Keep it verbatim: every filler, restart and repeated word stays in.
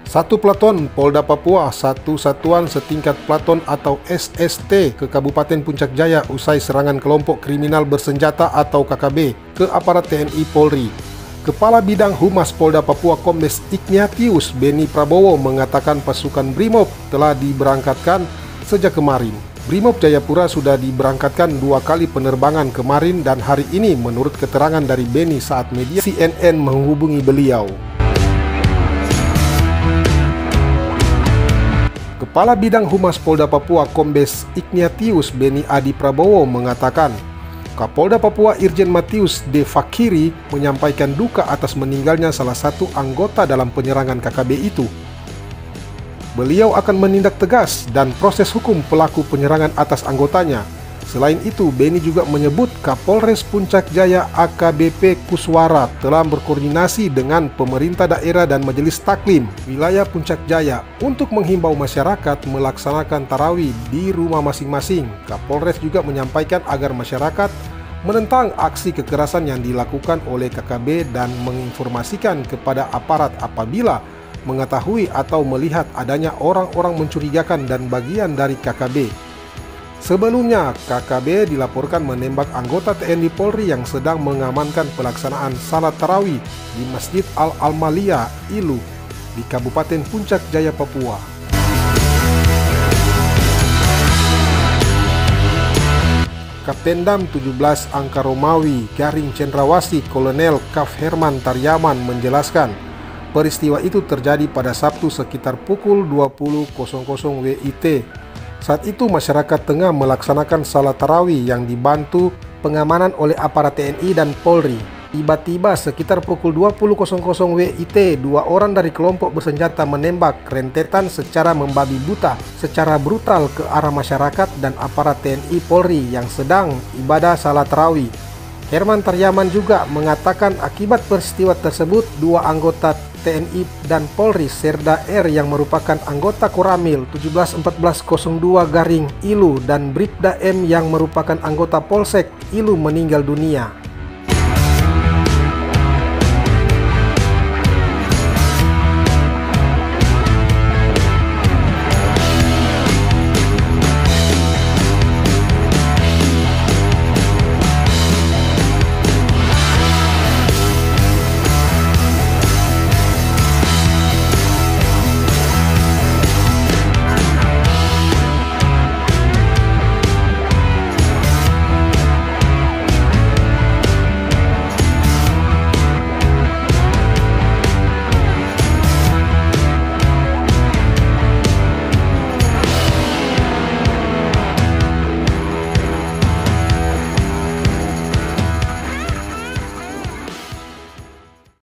Satu Pelaton Polda Papua, satu Satuan Setingkat Pelaton atau S S T ke Kabupaten Puncak Jaya usai serangan kelompok kriminal bersenjata atau K K B ke aparat T N I Polri. Kepala Bidang Humas Polda Papua Kombes Ignatius Beni Prabowo mengatakan pasukan Brimob telah diberangkatkan sejak kemarin. Brimob Jayapura sudah diberangkatkan dua kali penerbangan kemarin dan hari ini menurut keterangan dari Beni saat media C N N menghubungi beliau. Kepala Bidang Humas Polda Papua Kombes Ignatius Beni Adi Prabowo mengatakan, Kapolda Papua Irjen Matius D. Fakiri menyampaikan duka atas meninggalnya salah satu anggota dalam penyerangan K K B itu. Beliau akan menindak tegas dan proses hukum pelaku penyerangan atas anggotanya. Selain itu, Beni juga menyebut Kapolres Puncak Jaya A K B P Kuswara telah berkoordinasi dengan pemerintah daerah dan Majelis Taklim wilayah Puncak Jaya untuk menghimbau masyarakat melaksanakan tarawih di rumah masing-masing. Kapolres juga menyampaikan agar masyarakat menentang aksi kekerasan yang dilakukan oleh K K B dan menginformasikan kepada aparat apabila mengetahui atau melihat adanya orang-orang mencurigakan dan bagian dari K K B. Sebelumnya, K K B dilaporkan menembak anggota T N I Polri yang sedang mengamankan pelaksanaan salat tarawih di Masjid Al-Almalia, Ilu, di Kabupaten Puncak Jaya, Papua. Kaptendam tujuh belas Angka Romawi Garing Cendrawasih Kolonel Kaf Herman Taryaman menjelaskan, peristiwa itu terjadi pada Sabtu sekitar pukul dua puluh W I T. Saat itu masyarakat tengah melaksanakan salat tarawih yang dibantu pengamanan oleh aparat T N I dan Polri. Tiba-tiba sekitar pukul dua puluh W I T, dua orang dari kelompok bersenjata menembak rentetan secara membabi buta, secara brutal ke arah masyarakat dan aparat T N I Polri yang sedang ibadah salat tarawih. Herman Taryaman juga mengatakan akibat peristiwa tersebut, dua anggota T N I dan Polri Serda R yang merupakan anggota Koramil tujuh belas empat belas nol dua Garing Ilu dan Bribda M yang merupakan anggota Polsek Ilu meninggal dunia.